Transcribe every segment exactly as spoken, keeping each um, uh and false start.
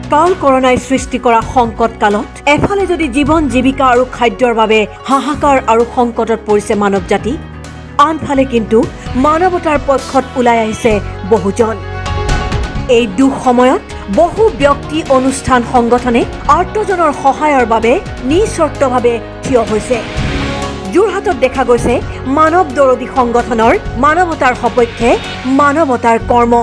কাল কৰোনাই সৃষ্টি কৰা সংকট কালত এফালে যদি জীৱন জীৱিকা আৰু খাদ্যৰ বাবে হাহাকাৰ আৰু সংকটত পৰিছে মানৱ জাতি, আনফালে কিন্তু মানৱতাৰ পক্ষত ওলাই আহিছে বহুজন। এই দুখ সময়ত বহু ব্যক্তি অনুষ্ঠান সংগঠনে আৰ্তজনৰ সহায়ৰ বাবে নিস্বাৰ্থভাৱে থিয় হৈছে। যোৰহাটত দেখা গৈছে মানৱ দৰদী সংগঠনৰ মানৱতাৰ সপক্ষে মানৱতাৰ কৰ্ম।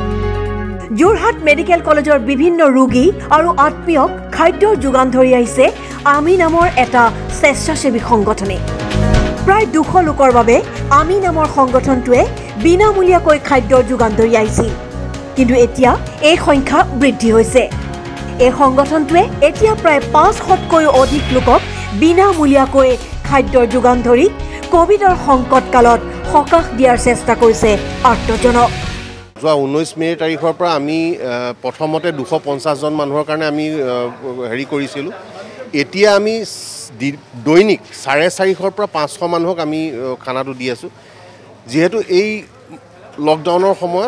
যোৰহাট মেডিকেল কলেজৰ বিভিন্ন ৰোগী আৰু আত্মীয়ক খাদ্যৰ যোগান ধৰি আহিছে আমি নামৰ এটা স্বেচ্ছাসেৱী সংগঠনে। প্ৰায় দুশ লোকৰ বাবে আমি নামৰ সংগঠনটোৱে বিনামূলীয়াকৈ খাদ্যৰ যোগান ধৰি আহিছিল, কিন্তু এতিয়া এই সংখ্যা বৃদ্ধি হৈছে। এই সংগঠনটোৱে এতিয়া প্ৰায় পাঁচশতকৈও অধিক লোকক বিনামূলীয়াকৈ খাদ্যৰ যোগান ধৰি কোভিডৰ সংকট কালত সকাহ দিয়াৰ চেষ্টা কৰিছে আৰ্তজনক। যোৱা ঊনৈছ মে তাৰিখৰ পৰা আমি প্ৰথমতে দুশ পঞ্চাছজন মানুহৰ কাৰণে আমি হেৰি কৰিছিলোঁ। এতিয়া আমি দৈনিক চাৰে চাৰিশৰ পৰা পাঁচশ মানুহক আমি খানাটো দি আছোঁ। যিহেতু এই লকডাউনৰ সময়ত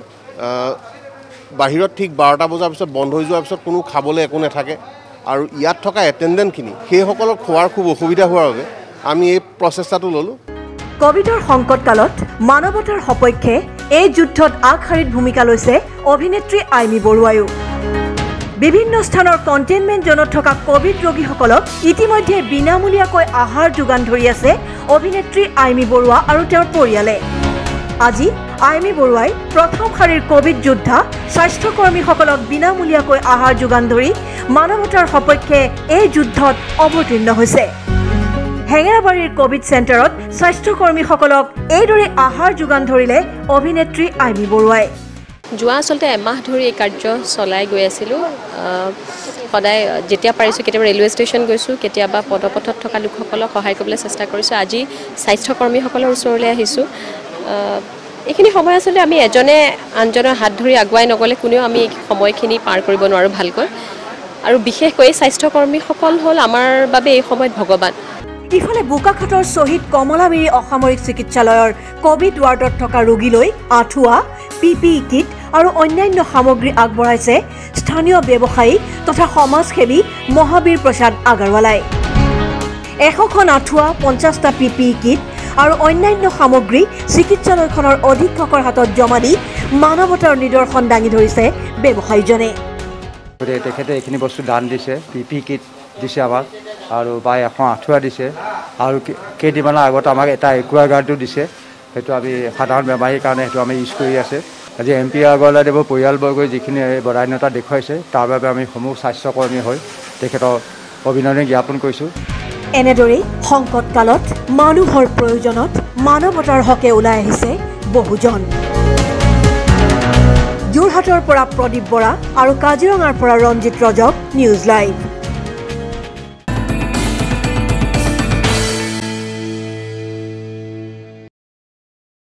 বাহিৰত ঠিক বাৰটা বজাৰ পিছত বন্ধ হৈ যোৱাৰ পিছত কোনো খাবলৈ একো নাথাকে, আৰু ইয়াত থকা এটেণ্ডেণ্টখিনি সেইসকলক খোৱাৰ খুব অসুবিধা হোৱাৰ বাবে আমি এই প্ৰচেষ্টাটো ল'লোঁ। কোভিডৰ সংকট কালত মানৱতাৰ সপক্ষে এই যুদ্ধত আগশাৰীত ভূমিকা লৈছে অভিনেত্ৰী আইমী বৰুৱায়ো। বিভিন্ন স্থানৰ কণ্টেইনমেণ্ট জোনত থকা কোভিড ৰোগীসকলক ইতিমধ্যে বিনামূলীয়াকৈ আহাৰ যোগান ধৰি আছে অভিনেত্ৰী আইমী বৰুৱা আৰু তেওঁৰ পৰিয়ালে। আজি আইমী বৰুৱাই প্ৰথম শাৰীৰ কোভিড যোদ্ধা স্বাস্থ্যকৰ্মীসকলক বিনামূলীয়াকৈ আহাৰ যোগান ধৰি মানৱতাৰ সপক্ষে এই যুদ্ধত অৱতীৰ্ণ হৈছে। হেঙেৰাবাৰীৰ কোভিড চেণ্টাৰত স্বাস্থ্যকৰ্মীসকলক এইদৰে আহাৰ যোগান ধৰিলে অভিনেত্ৰী আইমী বৰুৱাই। যোৱা আচলতে এমাহ ধৰি এই কাৰ্য চলাই গৈ আছিলোঁ। সদায় যেতিয়া পাৰিছোঁ, কেতিয়াবা ৰেলৱে ষ্টেচন গৈছোঁ, কেতিয়াবা পদপথত থকা লোকসকলক সহায় কৰিবলৈ চেষ্টা কৰিছোঁ। আজি স্বাস্থ্যকৰ্মীসকলৰ ওচৰলৈ আহিছোঁ। এইখিনি সময় আচলতে আমি এজনে আনজনৰ হাত ধৰি আগুৱাই নগ'লে কোনেও আমি এই সময়খিনি পাৰ কৰিব নোৱাৰোঁ ভালকৈ, আৰু বিশেষকৈ স্বাস্থ্যকৰ্মীসকল হ'ল আমাৰ বাবে এই সময়ত ভগৱান। ইফালে বোকাখাটৰ শ্বহীদ কমলাবাৰী অসামৰিক চিকিৎসালয়ৰ কোভিড ৱাৰ্ডত থকা ৰোগীলৈ আঁঠুৱা, পি পি ই কিট আৰু অন্যান্য সামগ্ৰী আগবঢ়াইছে স্থানীয় ব্যৱসায়ী তথা সমাজসেৱী মহাবীৰ প্ৰসাদ আগৰৱালাই। এশখন আঁঠুৱা, পঞ্চাছটা পি পি ই কিট আৰু অন্যান্য সামগ্ৰী চিকিৎসালয়খনৰ অধীক্ষকৰ হাতত জমা দি মানৱতাৰ নিদৰ্শন দাঙি ধৰিছে ব্যৱসায়ীজনে। তেখেতে এইখিনি বস্তু দান দিছে, পি পি কিট দিছে আমাক, আৰু বা এখন আঁঠুৱা দিছে, আৰু কেইদিনমানৰ আগত আমাক এটা একুৱাগাৰ্ডো দিছে। সেইটো আমি সাধাৰণ বেমাৰীৰ কাৰণে সেইটো আমি ইউজ কৰি আছে। আজি এম পি আগৰৱালাদেৱৰ পৰিয়ালবৰ্গই যিখিনি বদান্যতা দেখুৱাইছে তাৰ বাবে আমি সমূহ স্বাস্থ্যকৰ্মী হৈ তেখেতক অভিনন্দন জ্ঞাপন কৰিছোঁ। এনেদৰেই সংকট কালত মানুহৰ প্ৰয়োজনত মানৱতাৰ হকে ওলাই আহিছে বহুজন। যোৰহাটৰ পৰা প্ৰদীপ বৰা আৰু কাজিৰঙাৰ পৰা ৰঞ্জিত ৰজক, নিউজ লাইভ।